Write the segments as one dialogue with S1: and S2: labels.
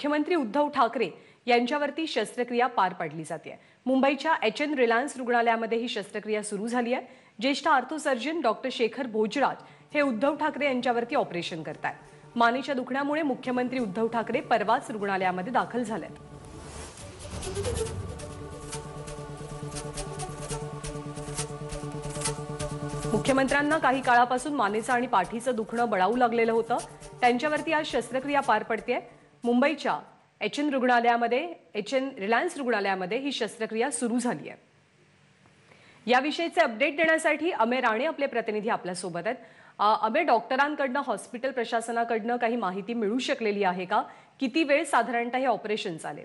S1: मुख्यमंत्री उद्धव ठाकरे यांच्यावरती शस्त्रक्रिया पार पाडली जाते। मुंबईच्या एचएन रिलायन्स रुग्णालयामध्ये ही शस्त्रक्रिया सुरू झाली आहे। ज्येष्ठ आर्थोसर्जन डॉक्टर शेखर भोजराज हे उद्धव ठाकरे यांच्यावरती ऑपरेशन करतायत। मानेच्या दुखण्यामुळे मुख्यमंत्री उद्धव ठाकरे परवाच रुग्णालयामध्ये दाखल झालेत। मुख्यमंत्र्यांना काही काळापासून मानेचं आणि पाठीचं दुखणं बळावू लागलेलं होतं। त्यांच्यावरती आज शस्त्रक्रिया पार पडते। मुंबईच्या एचएन रिलायन्स रुग्णालयामध्ये ही शस्त्रक्रिया सुरू झाली आहे। याविषयीचे अपडेट देण्यासाठी अमेय राणे आपले प्रतिनिधी आपल्या सोबत आहेत। अमेय, डॉक्टरांकडनं हॉस्पिटल प्रशासनाकडनं काही माहिती मिळू शकलेली आहे का? किती वेळ साधारणतः हे ऑपरेशन चालेल?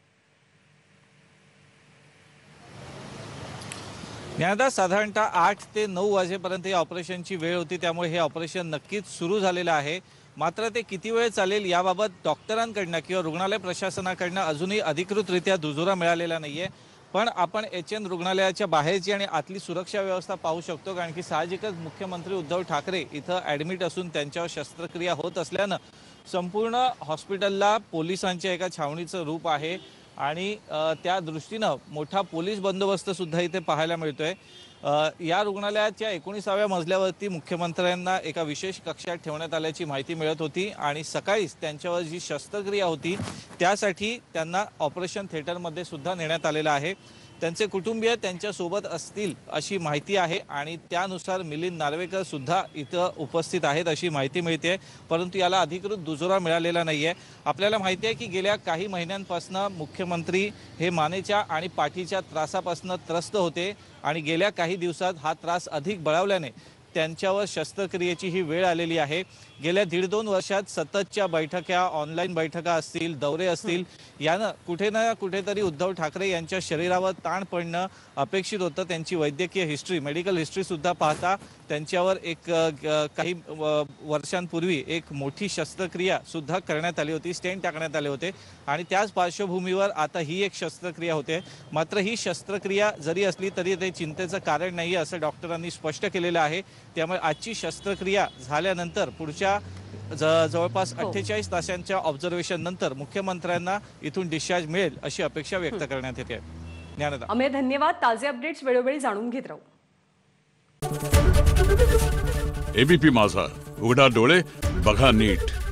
S2: न्यायदा साधारणतः 8 ते 9 वाजेपर्यंत या ऑपरेशनची वेळ होती, त्यामुळे हे ऑपरेशन नक्कीच सुरू झालेलं आहे। मात्र ते किती वेळ चालेल याबाबत डॉक्टरांकडनं किंवा रुग्णालय प्रशासनाकडनं अजूनही अधिकृतरित्या दुजोरा मिळालेला नाहीये। पण आपण एचएन रुग्णालयाच्या बाहेरची आणि आतली सुरक्षा व्यवस्था पाहू शकतो, कारण की साहजिकच मुख्यमंत्री उद्धव ठाकरे इथं ॲडमिट असून त्यांच्यावर शस्त्रक्रिया होत असल्यानं संपूर्ण हॉस्पिटलला पोलिसांच्या एका छावणीचं रूप आहे आणि त्या दृष्टीनं मोठा पोलीस बंदोबस्त सुद्धा इथे पाहायला मिळतोय। या रुग्णालयाच्या 19व्या मजल्यावरती मुख्यमंत्र्यांना एका विशेष कक्षात ठेवण्यात आल्याची माहिती मिळत होती आणि सकाळीच त्यांच्यावर जी शस्त्रक्रिया होती त्यासाठी त्यांना ऑपरेशन थिएटरमध्ये सुद्धा नेण्यात आलेलं आहे। त्यांचे कुटुंबीय त्यांच्यासोबत असतील अशी माहिती आहे आणि त्यानुसार मिलिंद नार्वेकर सुद्धा इथं उपस्थित आहेत अशी माहिती मिळते, परंतु याला अधिकृत दुजोरा मिळालेला नाहीये। आपल्याला माहिती आहे की गेल्या काही महिन्यांपासून मुख्यमंत्री हे मानेच्या आणि पाठीच्या त्रासापासून त्रस्त होते आणि गेल्या काही दिवसात हा त्रास अधिक बळावल्याने त्यांच्यावर शस्त्रक्रियेची ही वेळ आलेली आहे। गेल्या 1.5-2 वर्षात सततच्या बैठका, ऑनलाईन बैठका असतील, दौरे असतील, यानं कुठे ना कुठेतरी उद्धव ठाकरे यांच्या शरीरावर ताण पडणं अपेक्षित होतं। त्यांची वैद्यकीय हिस्ट्री, मेडिकल हिस्ट्री सुद्धा पाहता त्यांच्यावर एक काही वर्षांपूर्वी एक मोठी शस्त्रक्रिया सुद्धा करण्यात आली होती, स्टेंट टाकण्यात आले होते आणि त्याच पार्श्वभूमीवर आता ही एक शस्त्रक्रिया होते। मात्र ही शस्त्रक्रिया जरी असली तरी ते चिंतेचं कारण नाही असं डॉक्टरांनी स्पष्ट केलेलं आहे। त्यामुळे आजची शस्त्रक्रिया झाल्यानंतर पुढच्या जवळपास 48 तासांच्या ऑब्झर्वेशन नंतर मुख्यमंत्र्यांना इथून डिस्चार्ज मिळेल अशी अपेक्षा व्यक्त करण्यात येते। ज्ञानदा,
S1: अमेय, धन्यवाद। ताजे अपडेट्स वेळोवेळी जाणून घेत राहू।
S3: एबीपी माझा, उघडा डोळे बघा नीट।